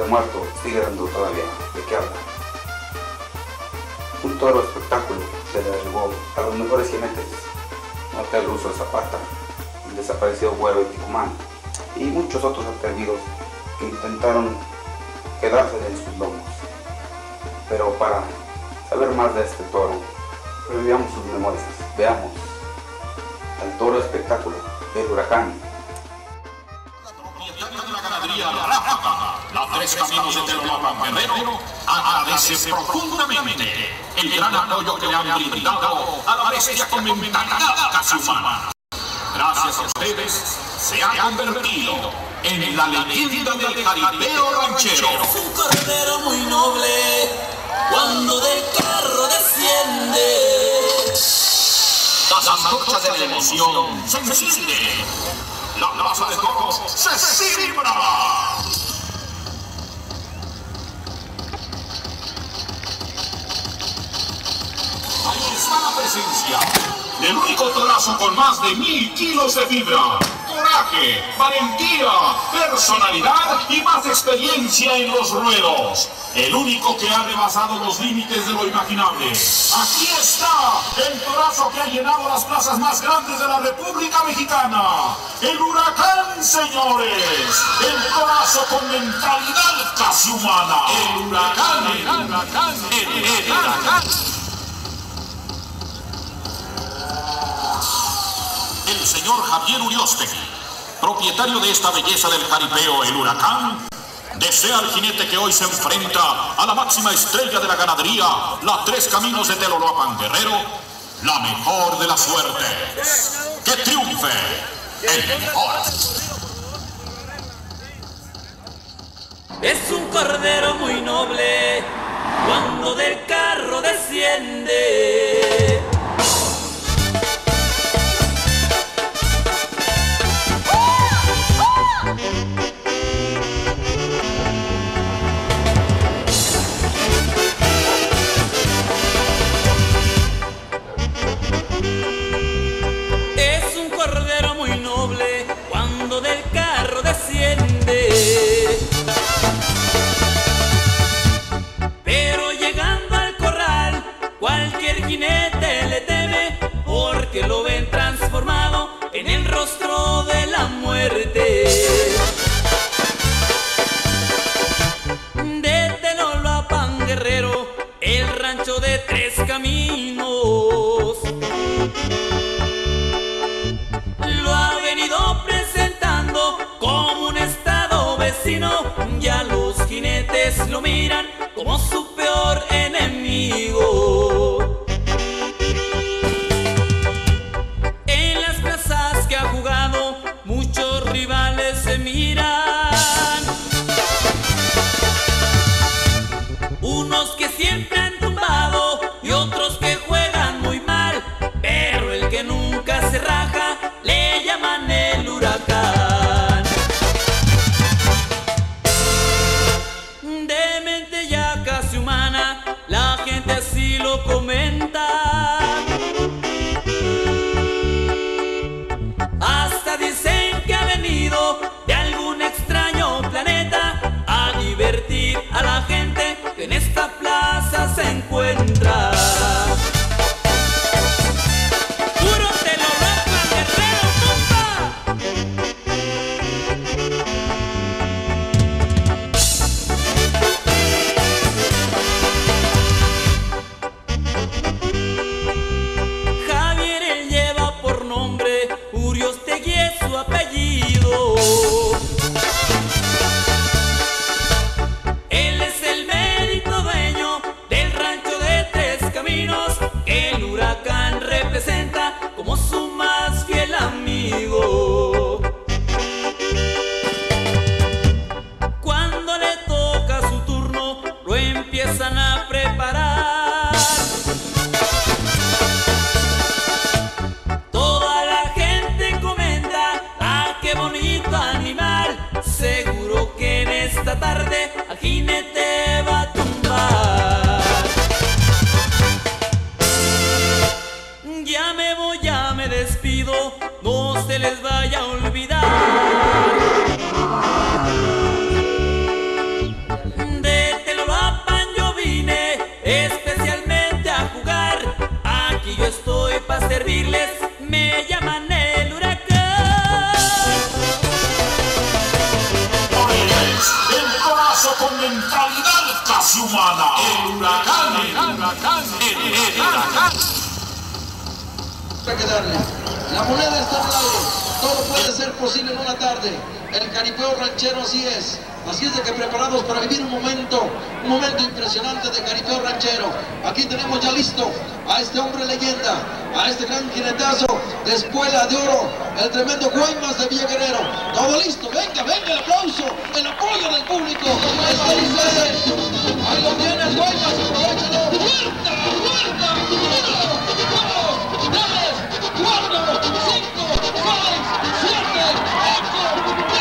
muerto sigue dando todavía de qué hablar. Un toro espectáculo se derribó a los mejores jinetes, Martel Russo de Zapata, el desaparecido Güero de Ticumán y muchos otros atrevidos que intentaron quedarse en sus lomos. Pero para saber más de este toro, revivamos sus memorias, veamos al toro espectáculo del Huracán. La Tres Caminos de Telolapan Guerrero agradece profundamente el gran apoyo que le han brindado a la bestia con mentalidad casi humana. Gracias a ustedes se ha convertido en la leyenda del jaripeo ranchero. Es un cordero muy noble cuando del carro desciende. Las antorchas de la emoción se encienden. La plaza de toros se celebra. Ahí está la presencia del único torazo con más de 1000 kilos de fibra, coraje, valentía, personalidad y más experiencia en los ruedos. El único que ha rebasado los límites de lo imaginable. Aquí está el torazo que ha llenado las plazas más grandes de la República Mexicana. El Huracán, señores. El torazo con mentalidad casi humana. El Huracán, el Huracán, el Huracán. El señor Javier Uriostegui, propietario de esta belleza del jaripeo, el Huracán, desea al jinete que hoy se enfrenta a la máxima estrella de la ganadería, la Tres Caminos de Telolapan Guerrero, la mejor de las suertes. ¡Que triunfe el mejor! Es un cordero muy noble cuando del carro desciende. Es un cordero muy noble cuando del carro desciende. Pero llegando al corral, cualquier jinete le teme, porque lo ven transformado en el rostro de la muerte. De Telolapan Guerrero, el rancho de Tres Caminos, lo ha venido presentando como un estado vecino. Ya los jinetes lo miran como su peor enemigo. En las plazas que ha jugado, muchos rivales se miran. Unos que siempre han tumbado y otros que juegan muy mal, pero el que nunca se raja le llaman el Huracán. De mente ya casi humana, la gente así lo comenta. Hasta dicen que ha venido de algún extraño planeta a divertir a la gente que en esta plaza se encuentra. ¡Puro Telolapan Guerrero, compa! Javier, él lleva por nombre Uriostegui, es su apellido. Él es el mérito dueño del rancho de Tres Caminos, que el Huracán representa como su más fiel amigo. Cuando le toca su turno, lo empiezan a preparar. Toda la gente comenta: ¡ah, qué bonito animal! Seguro que en esta tarde al jinete va a tumbar. Ya me voy, ya me despido, no se les vaya a olvidar servirles me llaman el huracán. El corazón con mentalidad casi humana. El huracán, el huracán, el huracán. Hay que darle. La moneda está al lado. Todo puede ser posible en una tarde. El caripeo ranchero así es. Así es de que preparados para vivir un momento impresionante de caripeo ranchero. Aquí tenemos ya listo a este hombre leyenda, a este gran jinetazo de Espuela de Oro, el tremendo Guaymas de Villa Guerrero. Todo listo, venga, venga el aplauso, el apoyo del público. Ahí lo tienes, Guaymas, aprovechalo. ¡Puerta, puerta! 1, 2, 3, 4, 5, 6, 7, 8, 9,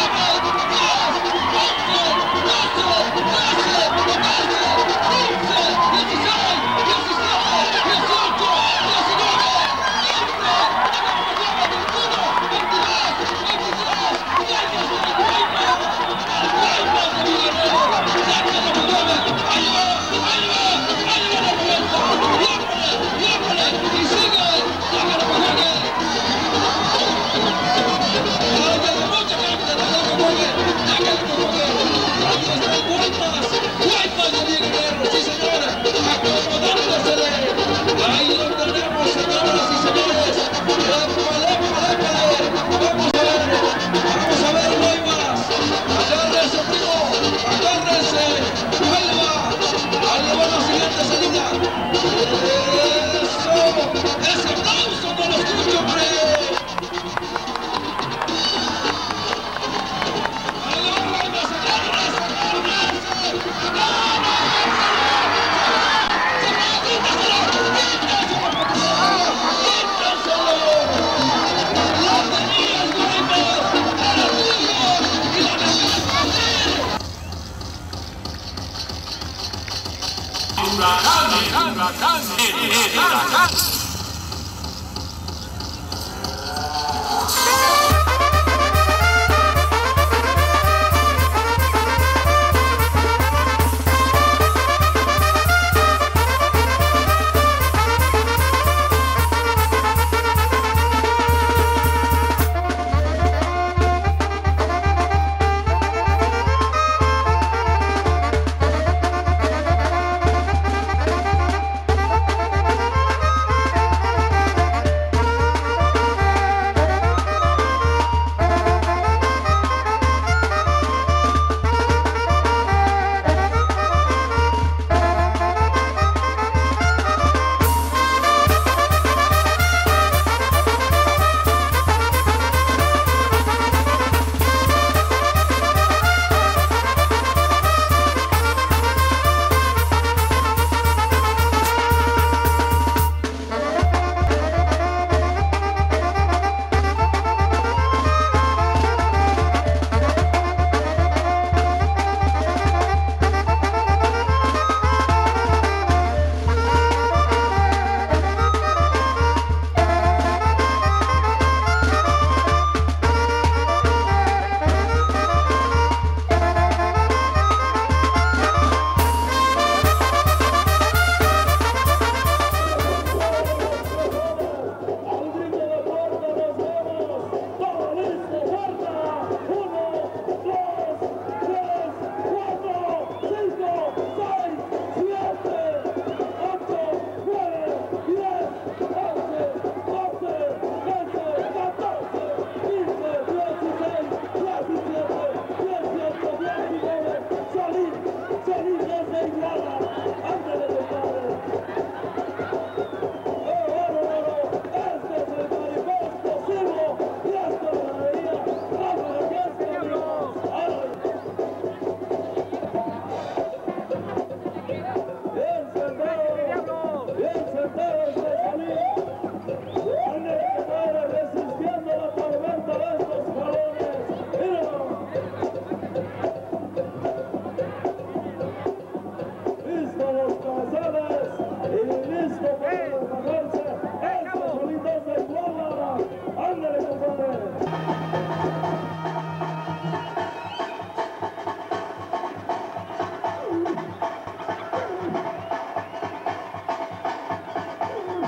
1,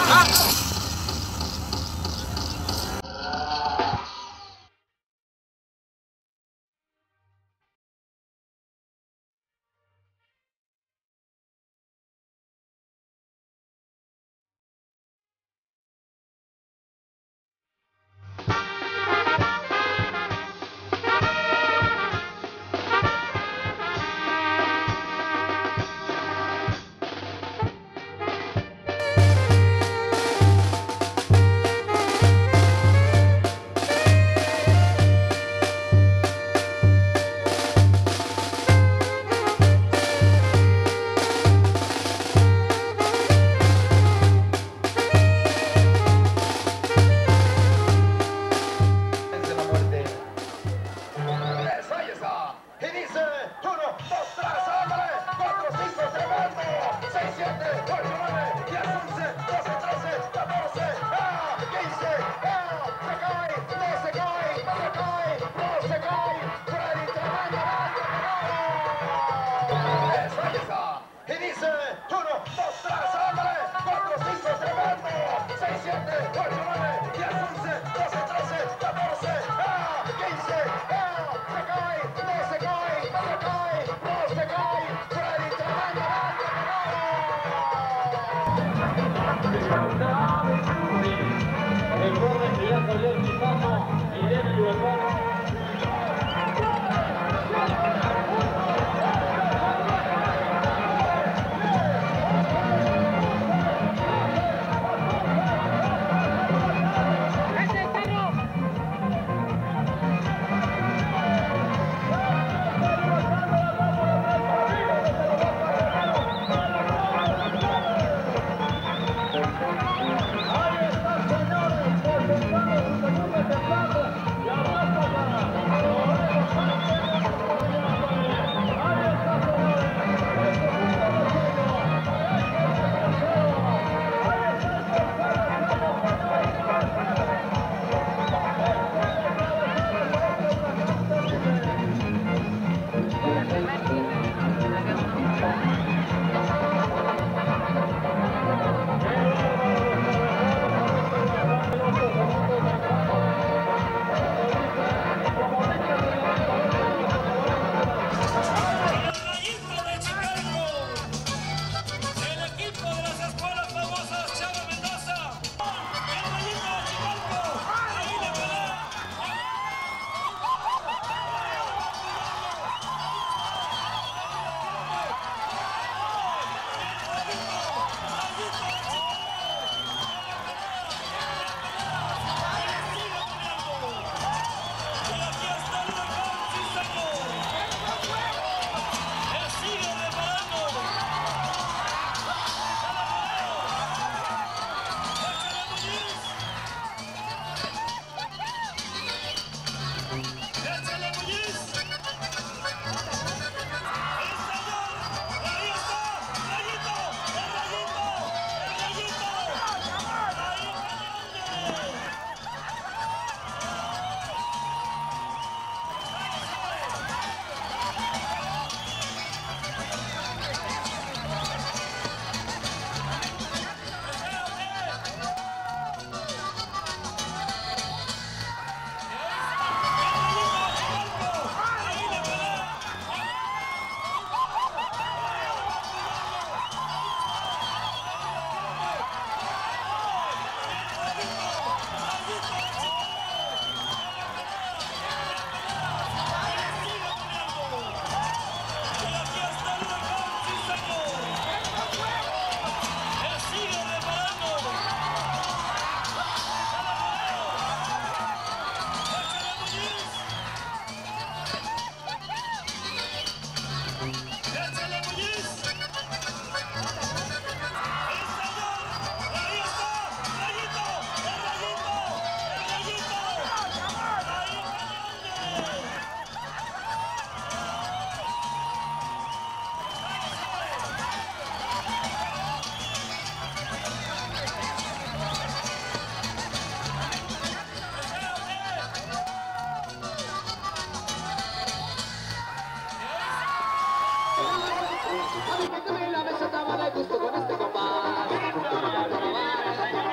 La mesa estaba de gusto con este compadre.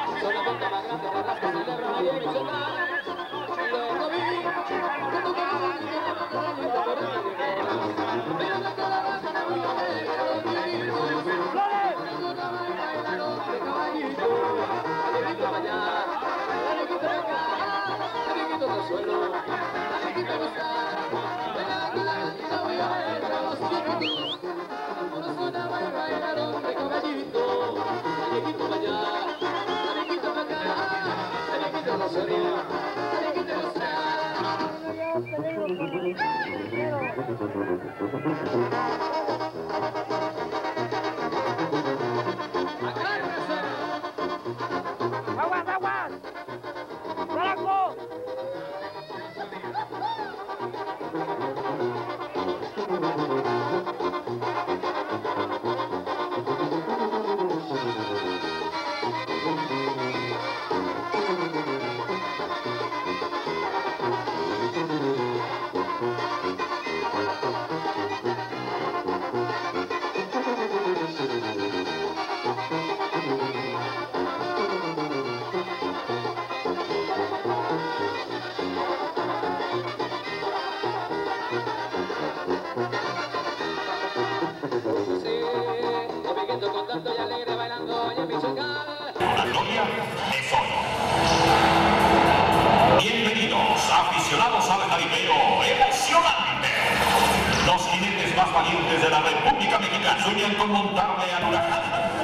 Bienvenidos, aficionados al jaripeo emocionante. Los jinetes más valientes de la República Mexicana sueñan con montarle al huracán.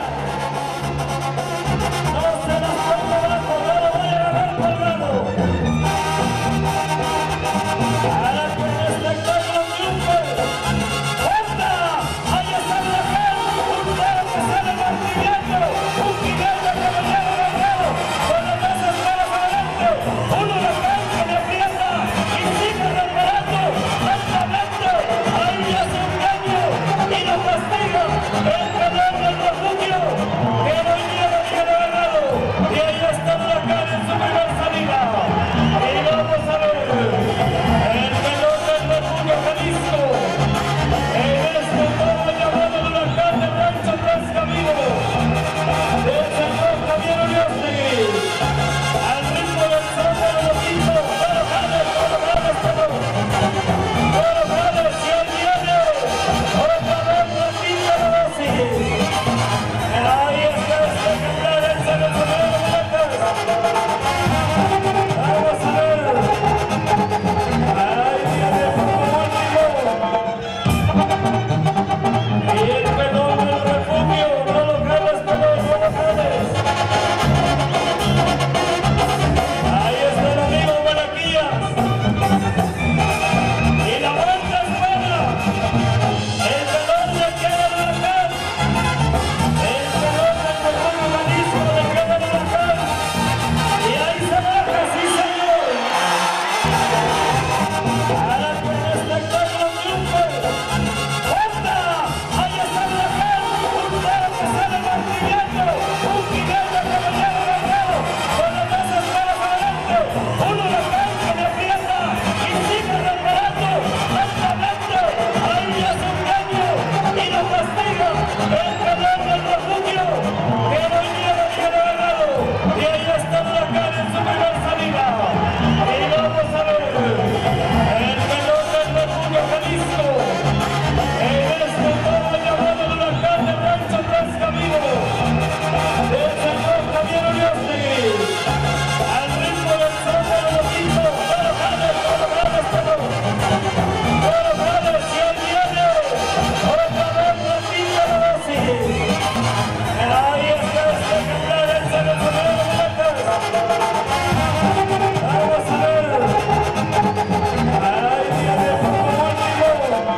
No se las pongo abajo, no lo voy a agarrar colgado. Ahora con el espectáculo triunfe. ¡Fuerza! Ahí está el huracán. Un toro que sale martillando. Un jinete que lo lleva agarrado. Con las dos esferas adelante. Un huracán que le aprieta y sigue reparando lentamente. Ahí ya es un caño y lo castiga el ganador del refugio. Que no lleva ni el ganado. Y ahí está el huracán en su primer salida. Y vamos a ver. El pelón del refugio Jalisco. En este toro llamado el huracán de Rancho Tres Caminos. Desde el Don Javier Uriostegui. Al ritmo del son de los loquitos. Toro Jales, perdón. Toro Jales y el viene. Otra vez Ratito Rossi. Ahí está este ejemplar en el sombrero de la casa. Vamos a ver. Ahí viene como último. Y el pelón del refugio, no lo calas, pelón, no lo cales. Ahí está el amigo Malaquías. Y la vuelta es buena. El pelón le queda el huracán. El pelón del refugio Jalisco le queda el huracán. Y ahí se baja, sí señor. Ahora con el espectáculo triunfe. ¡Fuerza! Ahí está el huracán. Un toro que sale martillando. Un jinete que lo lleva agarrado. Con las dos esferas adelante. Un huracán que le aprieta y sigue reparando lentamente. Ahí ya es un caño y lo castiga el ganador del refugio. Que no lleva ni el ganado. Y ahí está el huracán en su primer salida. Y vamos a ver. El pelón del refugio Jalisco. En este toro llamado el huracán de Rancho Tres Caminos. Desde el Don Javier Uriostegui. Al ritmo del son de los loquitos. Toro Jales, perdón. Toro Jales y el viene. Otra vez Ratito Rossi. Ahí está este ejemplar en el sombrero de la casa. Vamos a ver. Ahí viene como último.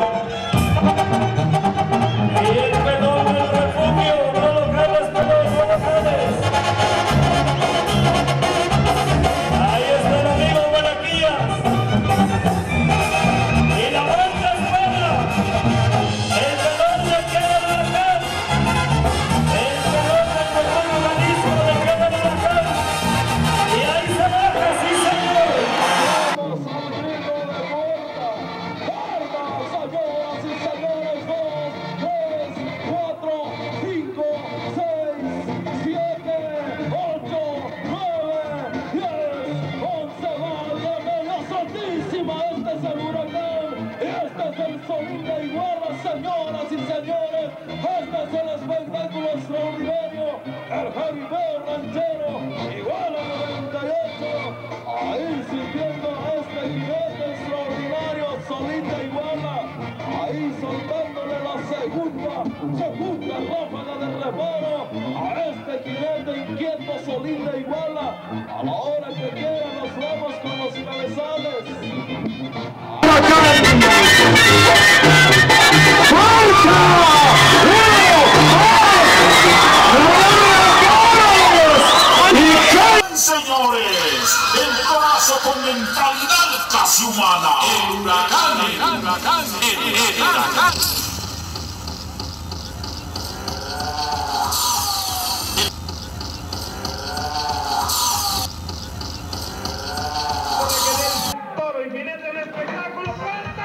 Y el pelón del refugio, no lo calas, pelón, no lo cales. Ahí está el amigo Malaquías. Y la vuelta es buena. El pelón le queda el huracán. El pelón del refugio Jalisco le queda el huracán. Y ahí se baja, sí señor. Vamos al grito de vuelta. Armas, señoras y señores. 2, 3, 4, 5, 6, 7, 8, 9, 10, 11. Válgame la santísima. Este es el huracán. Este es el Solín de Iguala, señoras y señores. Este es el espectáculo extraordinario. El jaripeo ranchero. Iguala 98. Ahí sintiendo a este jinete extraordinario, Solín de Iguala. Ahí soltándole la segunda ráfaga de reparo a este jinete inquieto. Quieto, Solina y Bala. A la hora que quieran nos vamos con los cabezales. Señores, el corazón con mentalidad casi humana. El huracán, el huracán, el huracán. Toro y jinete del espectáculo, ¡cuenta!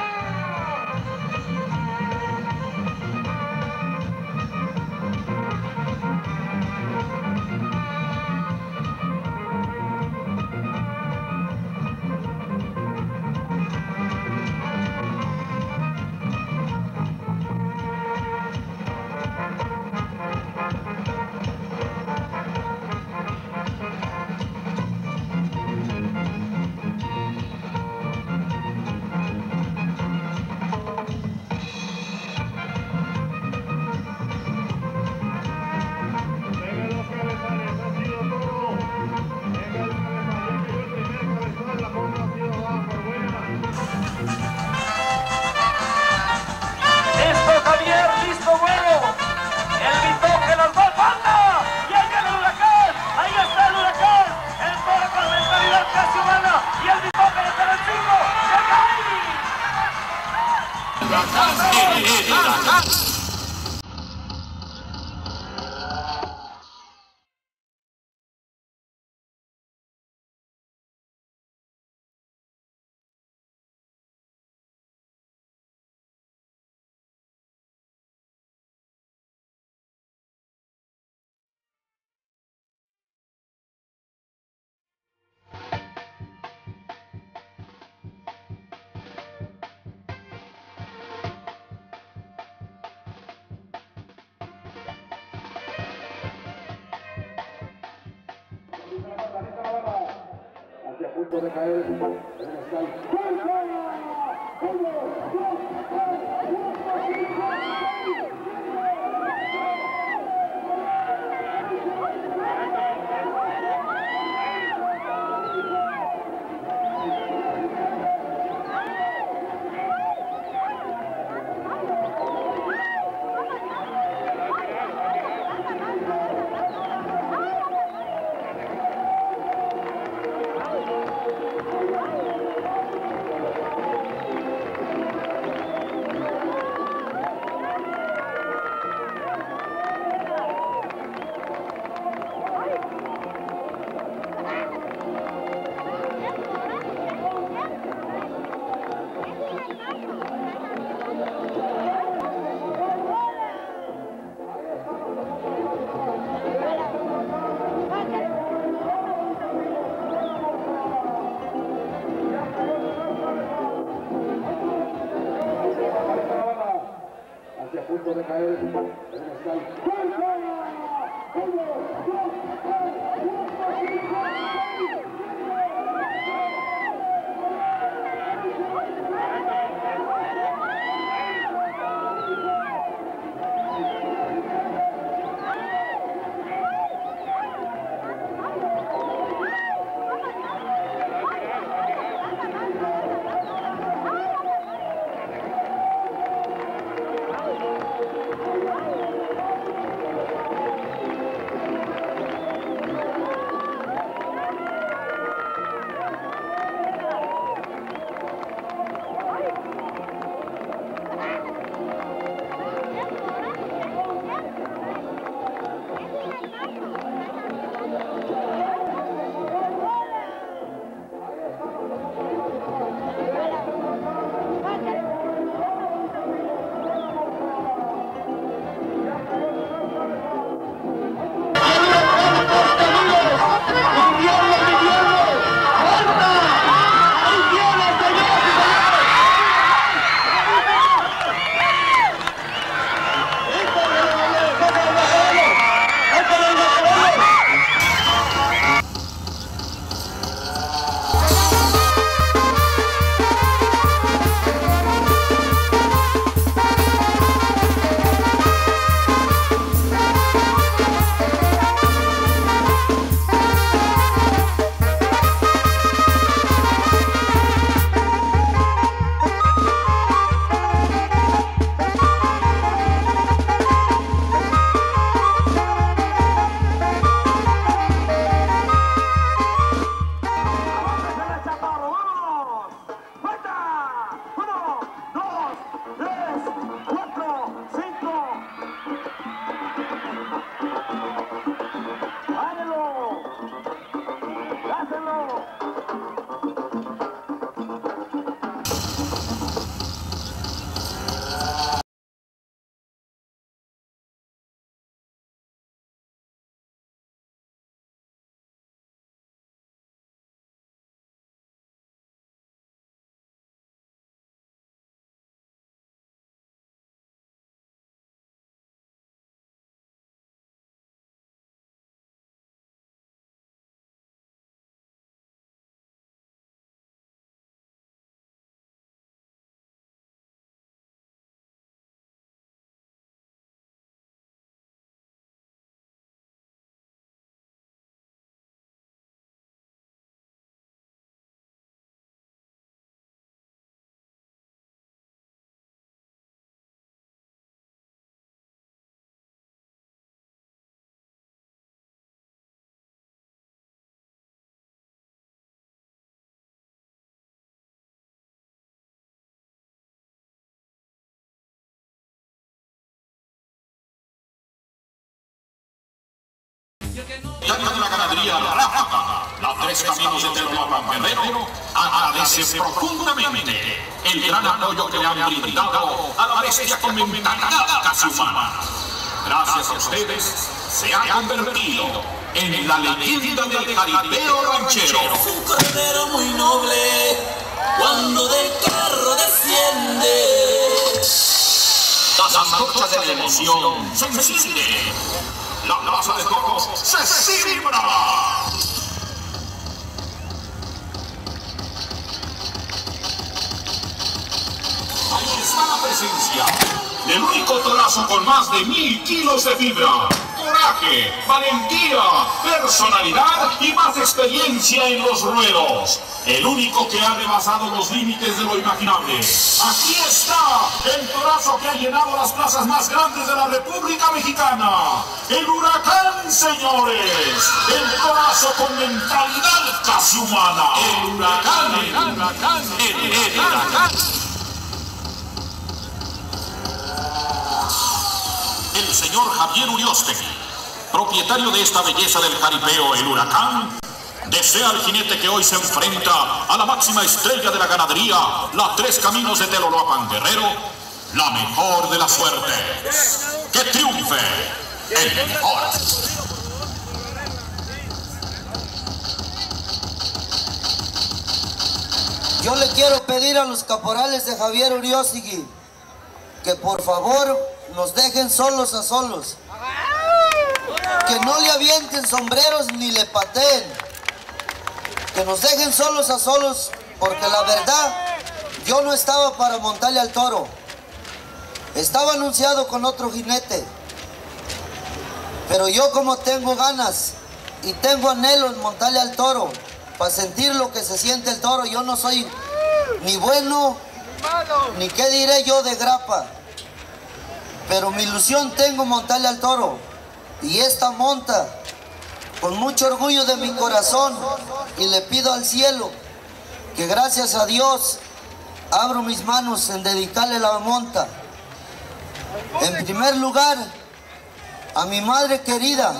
Hacia punto de caer el mezcal. Hacia punto de caer el mezcal. Dentro de la ganadería Ráfaga, la Tres Caminos de Telolapan Guerrero agradece profundamente el gran apoyo que le han brindado a la bestia con mentalidad casi humana. Gracias a ustedes, se ha convertido en la leyenda del jaripeo ranchero. Es un cordero muy noble cuando del carro desciende. Las antorchas de la emoción se encienden. La plaza de toros se cibra. Ahí está la presencia del único torazo con más de 1000 kilos de fibra. Coraje, valentía, personalidad y más experiencia en los ruedos. El único que ha rebasado los límites de lo imaginable. Aquí está el torazo que ha llenado las plazas más grandes de la República Mexicana. El Huracán, señores. El torazo con mentalidad casi humana. El Huracán, el Huracán, el Huracán. El señor Javier Uriostegui, propietario de esta belleza del jaripeo, el Huracán, desea al jinete que hoy se enfrenta a la máxima estrella de la ganadería, la Tres Caminos de Telolapan Guerrero, la mejor de las suertes. ¡Que triunfe el mejor! Yo le quiero pedir a los caporales de Javier Uriostegui que por favor nos dejen solos a solos, que no le avienten sombreros ni le pateen, que nos dejen solos a solos, porque la verdad yo no estaba para montarle al toro, estaba anunciado con otro jinete, pero yo como tengo ganas y tengo anhelo en montarle al toro para sentir lo que se siente el toro. Yo no soy ni bueno ni qué diré yo de grapa, pero mi ilusión tengo montarle al toro, y esta monta con mucho orgullo de mi corazón, y le pido al cielo que gracias a Dios abro mis manos en dedicarle la monta. En primer lugar, a mi madre querida,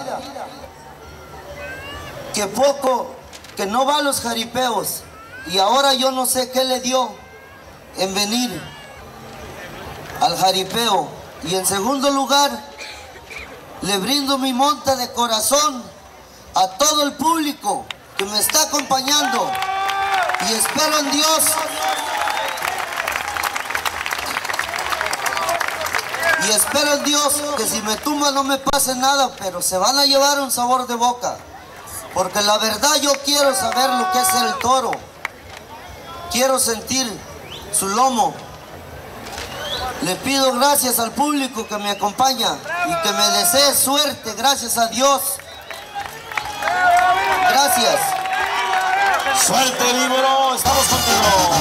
que no va a los jaripeos, y ahora yo no sé qué le dio en venir al jaripeo. Y en segundo lugar, le brindo mi monta de corazón a todo el público que me está acompañando, y espero en Dios que si me tumba no me pase nada, pero se van a llevar un sabor de boca, porque la verdad yo quiero saber lo que es el toro, quiero sentir su lomo. Le pido gracias al público que me acompaña y que me desee suerte, gracias a Dios. Gracias. Suerte, Víboro, estamos contigo.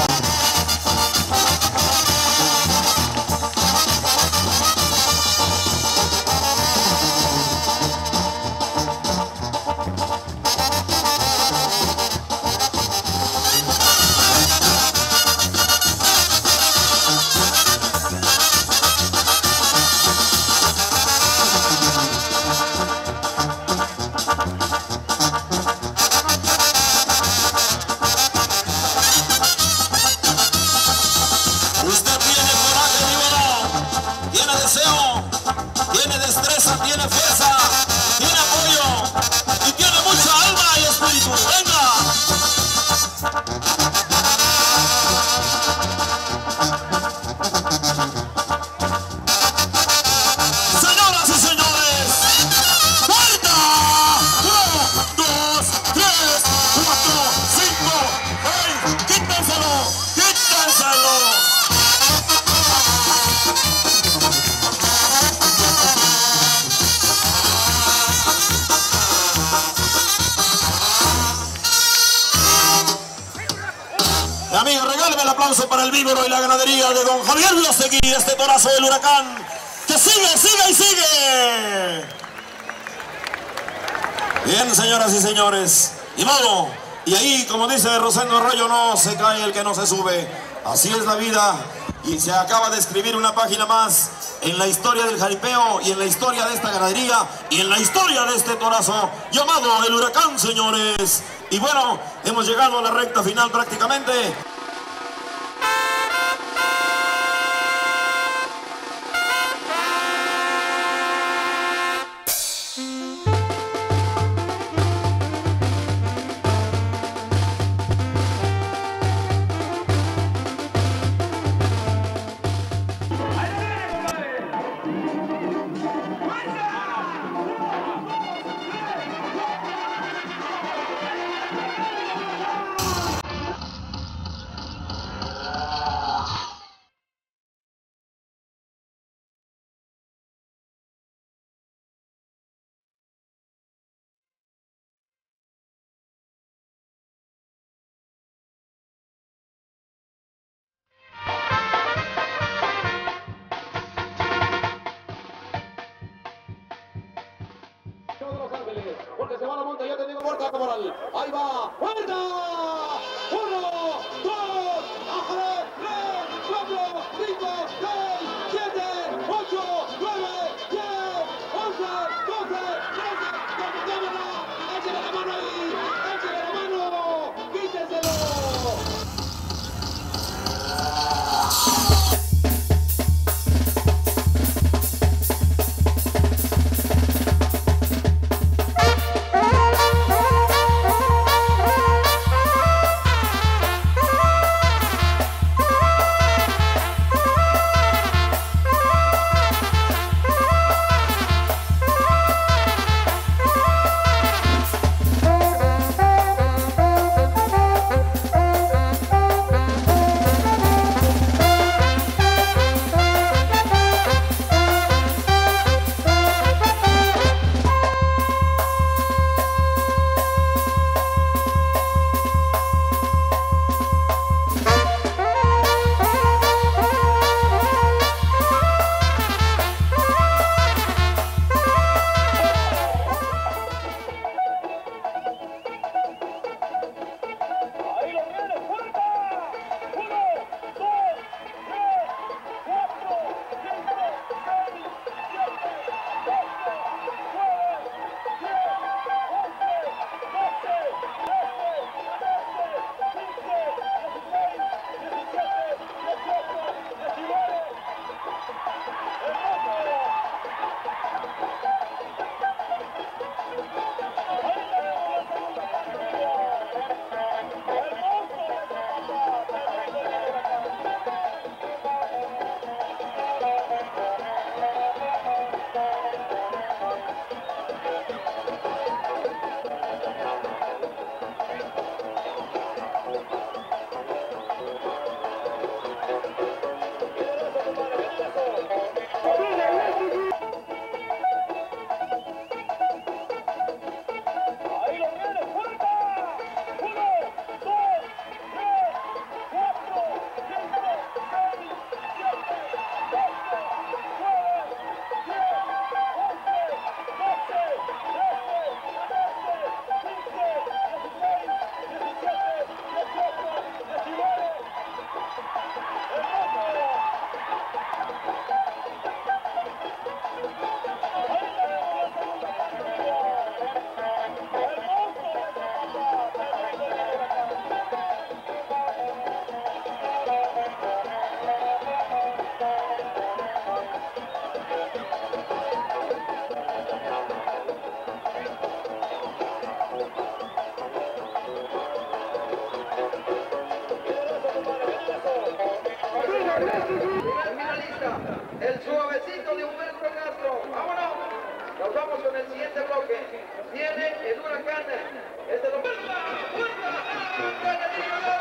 Tiene destreza, tiene fuerza, tiene apoyo y tiene mucha alma y espíritu. ¡Venga! Señoras y señores, ¡vuelta! 1, 2, 3, 4, 5, 6, quítenselo, quítenselo. Amigo, regáleme el aplauso para el Víboro y la ganadería de don Javier Uriostegui, este torazo del Huracán, que sigue, sigue y sigue. Bien, señoras y señores, y modo, y ahí, como dice Rosendo Arroyo, no se cae el que no se sube. Así es la vida, y se acaba de escribir una página más en la historia del jaripeo y en la historia de esta ganadería y en la historia de este torazo llamado el Huracán, señores. Y bueno, hemos llegado a la recta final prácticamente. Porque se va la monta, ya te digo, Puerta Caporal. Ahí va, Puerta. 1, 2, 3, 4, 5, 6, 7, 8, 9, 10, 11, 12, 13. ¡Cámara! ¡Échale la mano ahí! ¡Échale la mano! ¡Quítenselo! El suavecito de Humberto Castro. ¡Vámonos! Nos vamos con el siguiente bloque. Viene el Huracán. Este lo... ¡Puerta! ¡Puerta!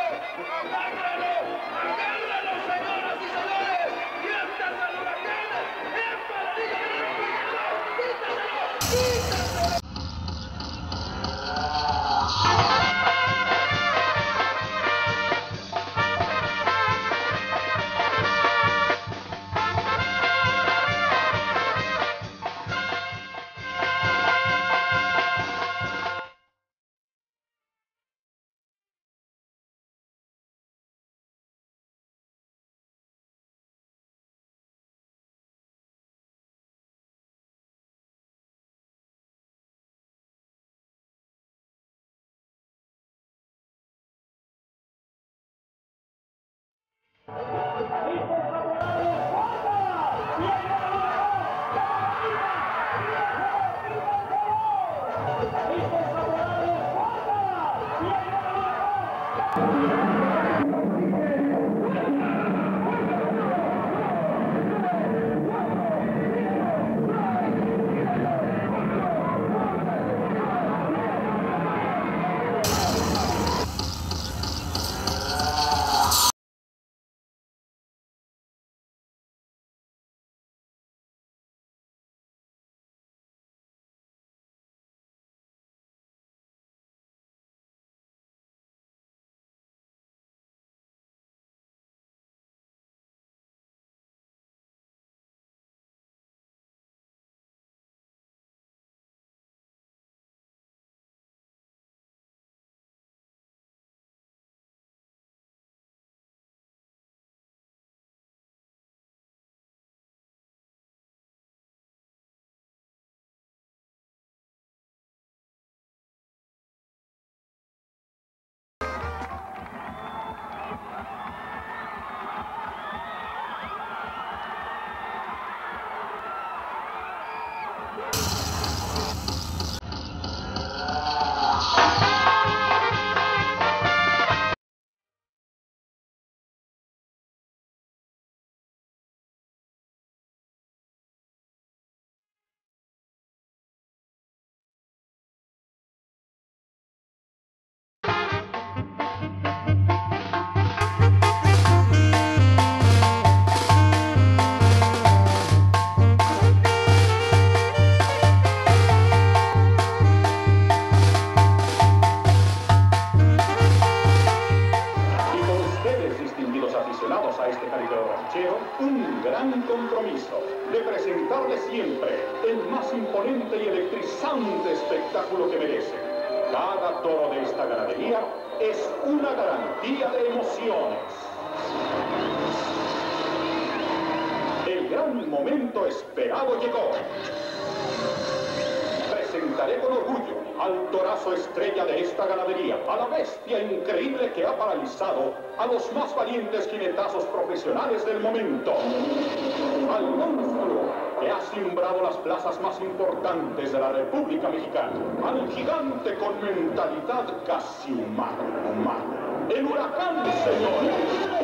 Un gran compromiso de presentarle siempre el más imponente y electrizante espectáculo que merece. Cada toro de esta ganadería es una garantía de emociones. El gran momento esperado llegó. Presentaré con orgullo al torazo estrella de esta ganadería, a la bestia increíble que ha paralizado a los más valientes jinetazos profesionales del momento, al monstruo que ha simbrado las plazas más importantes de la República Mexicana, al gigante con mentalidad casi humana, el Huracán, señores.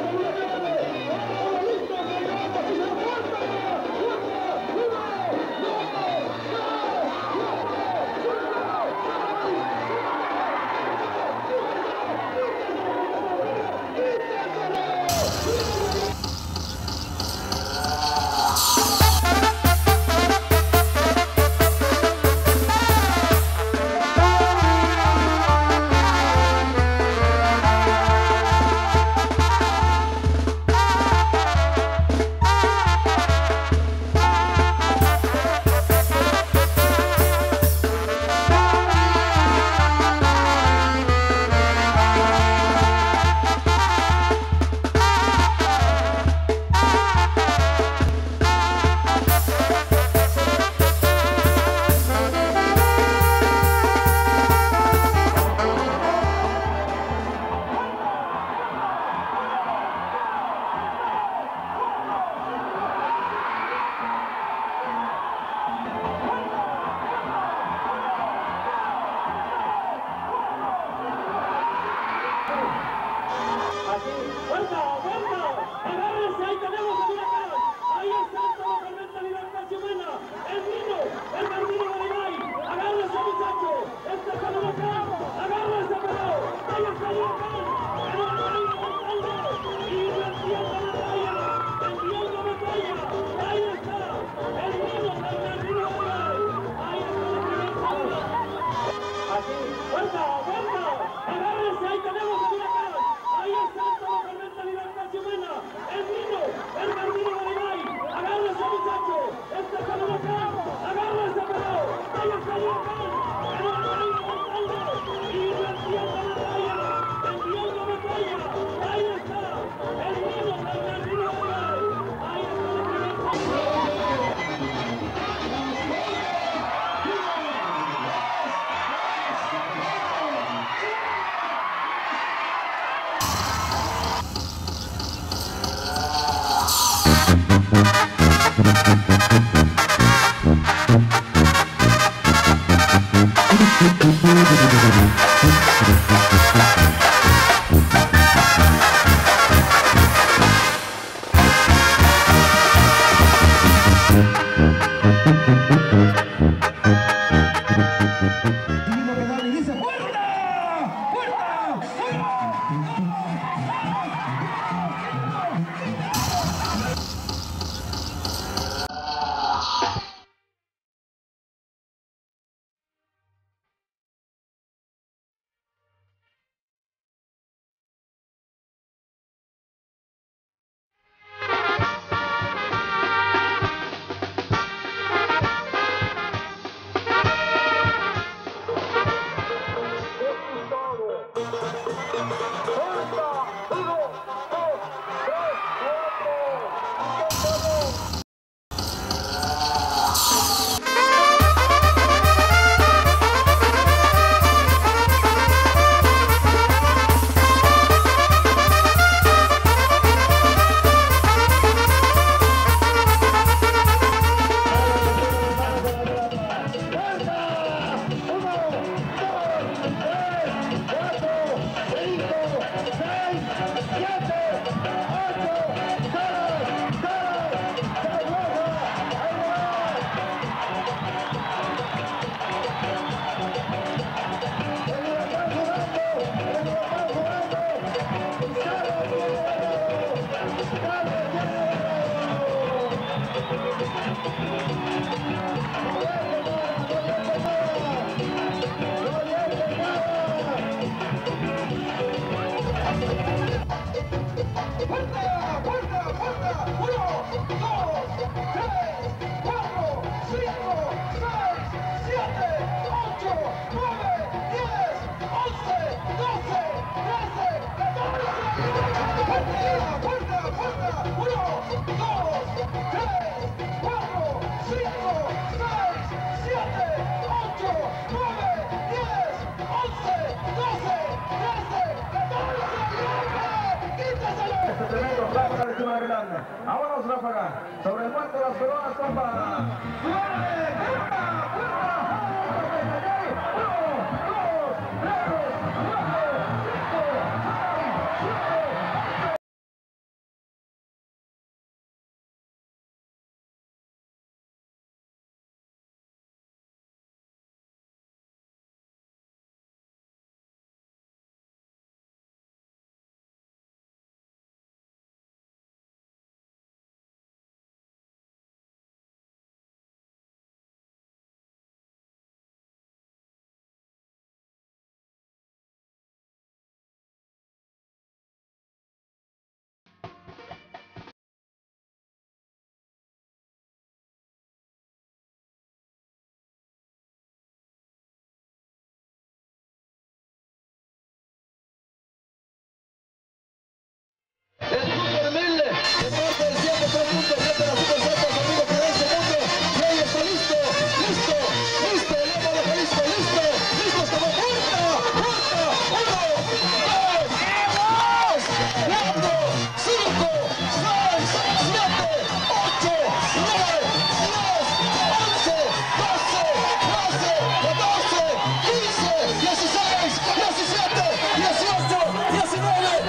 ¡Agárrese, la gran. Vámonos, Ráfaga. Sobre el muerto las coronas, compa. ¡Suave! ¡Puerta! El Super 1000 de parte del 103.7 de las Superzapas, amigos que de este mundo. Y ahí está listo, listo, listo, el Lema de Jalisco, listo, listos como puerta, puerta, 1, 2, 3, 4, 5, 6, 7, 8, 9, 10, 11, 12, 13, 14, 15, 16, 17, 18, 19,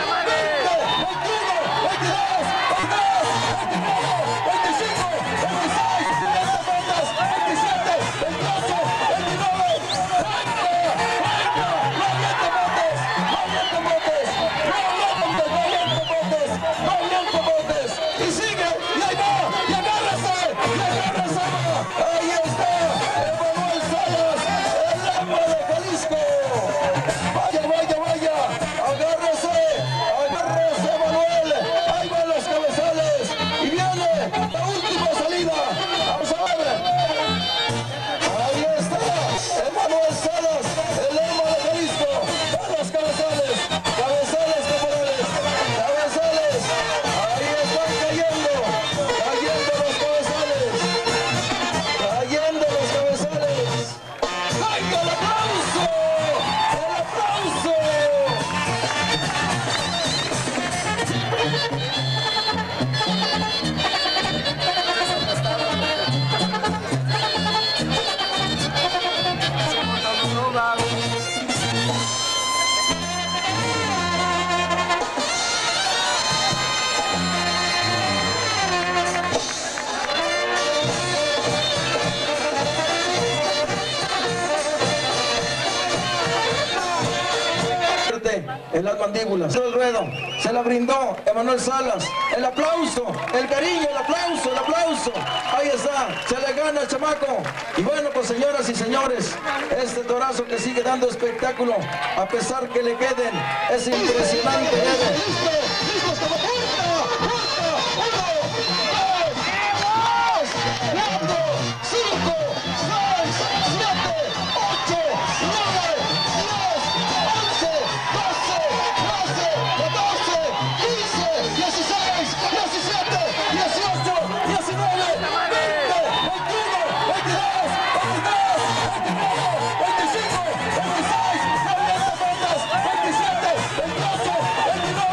en las mandíbulas. El ruedo se la brindó Emanuel Salas. El aplauso, el cariño, el aplauso, el aplauso. Ahí está, se le gana el chamaco. Y bueno, pues señoras y señores, este torazo que sigue dando espectáculo, a pesar que le queden, es impresionante. ¡Listos como puerta! ¡Puerta! 1, 2, 3, 4, 5, 6, 7, 8, 9, 10, 11, 12, 13, 14, 15, 16, 17, 18, 19, 20, 21, 22, 23, 24, 25, 26, 27, 28, 29,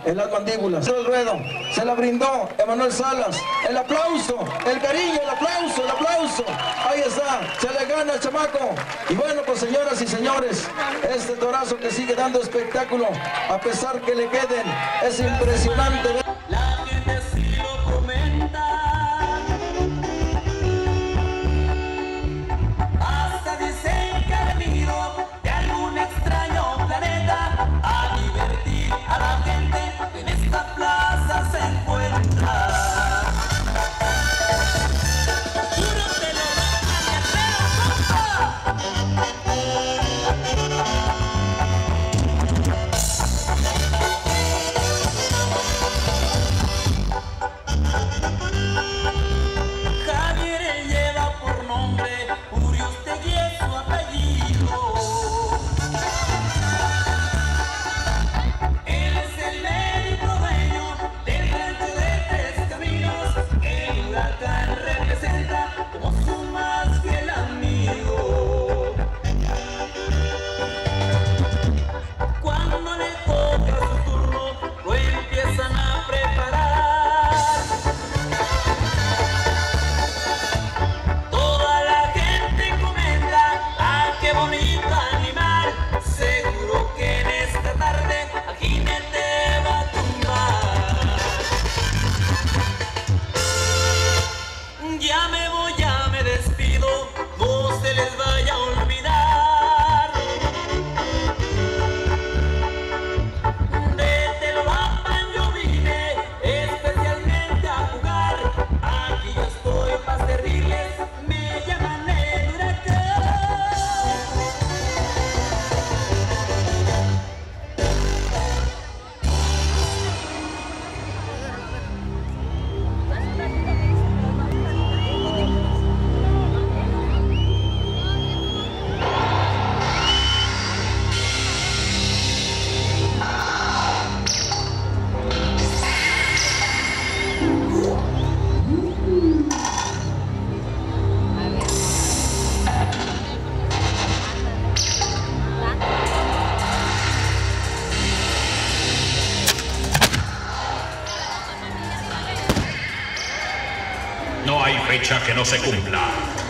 en las mandíbulas. El ruedo se la brindó Emanuel Salas. El aplauso, el cariño, el aplauso, el aplauso. Ahí está, se le gana el chamaco. Y bueno, pues señoras y señores, este torazo que sigue dando espectáculo, a pesar que le queden, es impresionante. La gente así lo comenta, hasta dicen que ha venido de algún extraño planeta a divertir a la gente que en esta plaza se encuentra. Juro te lo Javier lleva por nombre Uriostegui es su apellido. Él es el médico dueño del rancho de Tres Caminos. El Huracán representa como su más fiel amigo. Cuando le toca su turno, lo empiezan a preparar. Toda la gente comenta, ¡ah, qué bonito animal! Seguro que en esta tarde al jinete va a tumbar. Ya me voy, ya me despido, no se les vaya a olvidar. De Teloapan yo vine especialmente a jugar. Aquí yo estoy para servirles, me llaman el Huracán. No hay fecha que no se cumpla.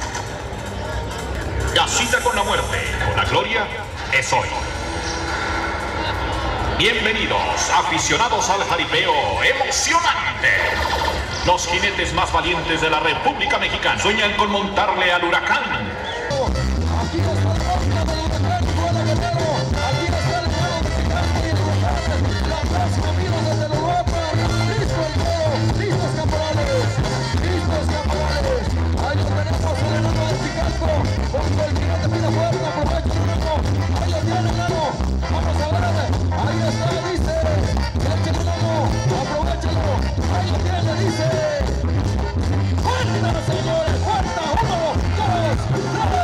La cita con la muerte, con la gloria, es hoy. Bienvenidos, aficionados al jaripeo emocionante. Los jinetes más valientes de la República Mexicana sueñan con montarle al Huracán. Aquí está el máquina del Huracán, Juana Guerrero. Aquí está el nuevo gigante, el Huracán. La próxima mira desde Teloapan. Listo el toro, listos caporales. Listos caporales. Ahí lo tenemos en el enano del Picanto. Cuando el gigante pide fuerza, aprovecha el ritmo. Ahí lo tiene, enano. Vamos a ver. Ahí está, dice. Échale, enano. Aprovechalo. Ahí lo tiene, dice. ¡Fuerza, señores! ¡Fuerza! ¡1, 2, 3!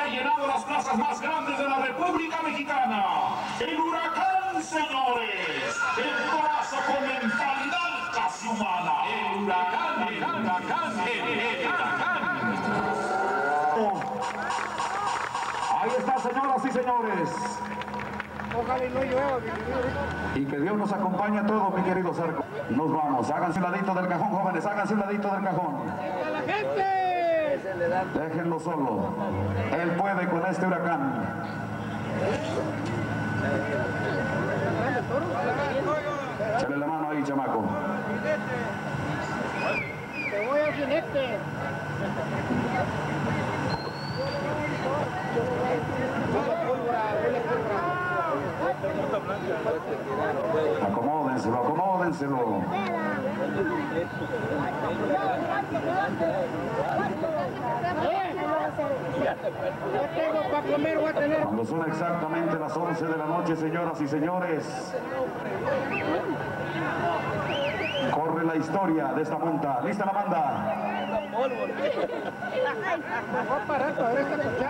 que ha llenado las plazas más grandes de la República Mexicana. El Huracán, señores. El Torazo con mentalidad casi humana. El Huracán, el Huracán, el Huracán. Ahí está, señoras y señores. Ojalá y no llueva. Y que Dios nos acompañe a todos, mi querido Zarco. Nos vamos, háganse un ladito del cajón, jóvenes, háganse un ladito del cajón. ¡A la gente! Déjenlo solo. Él puede con este huracán. Échale la mano ahí, chamaco. Te voy al jinete. Acomódenselo, acomódenselo. Cuando son exactamente las 11 de la noche, señoras y señores, corre la historia de esta monta. ¿Lista la banda?